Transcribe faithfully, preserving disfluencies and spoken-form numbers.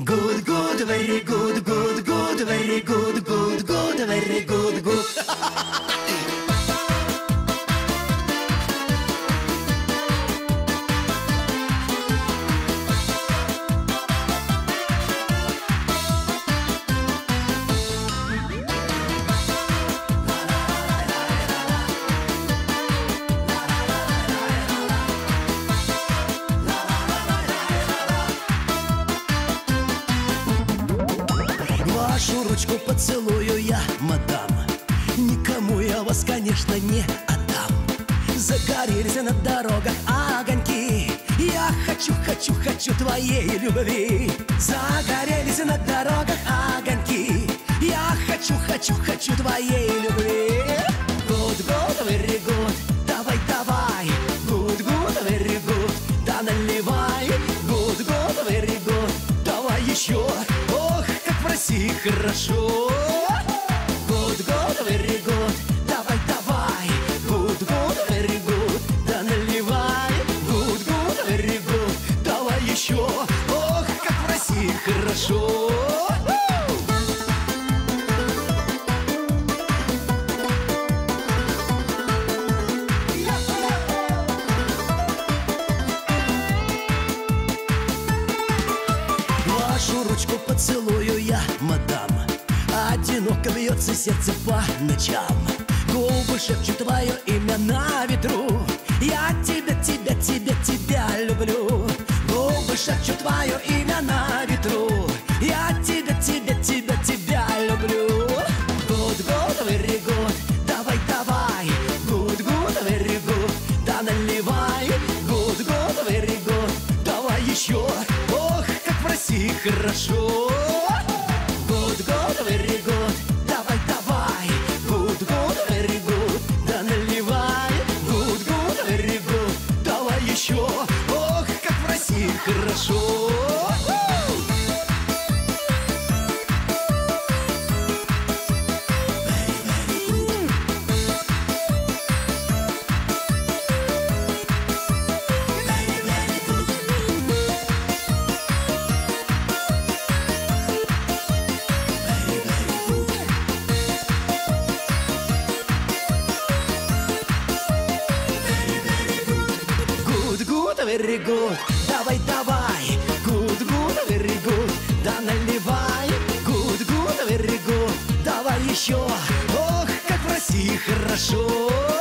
Good, good, very good, good, good, very good, good, good, very good, good. Вашу ручку поцелую я, мадам. Никому я вас, конечно, не отдам. Загорелись на дорогах огоньки. Я хочу, хочу, хочу твоей любви. Загорелись на дорогах огоньки. Я хочу, хочу, хочу твоей любви. Good, good, very good. Давай, давай. Good, good, very good. Да наливай. Good, good, very good. Давай еще. Ох, как в России хорошо. Good, good, very good. Давай, давай. Good, good, very good. Да наливай. Good, good, very good. Давай еще. Ох, как в России хорошо. Вашу ручку поцелую я, мадам. Одиноко бьется сердце по ночам. Губы шепчут твое имя на ветру. Я тебя, тебя, тебя, тебя люблю. Губы шепчут твое имя на ветру. Я тебя, тебя, тебя, тебя люблю. Good, good, very good. Давай, давай. Good, good, very good. Да наливай. Good, good, very good. Давай еще. Ох, как в России хорошо. Good, good, very good. Давай, давай. Good, good, very good. Да наливай. Good, good, very good. Давай еще. Ох, как в России хорошо. Good, good, very good. Давай, давай. Good, good, very good. Да наливай. Good, good, very good. Давай еще. Ох, как в России хорошо.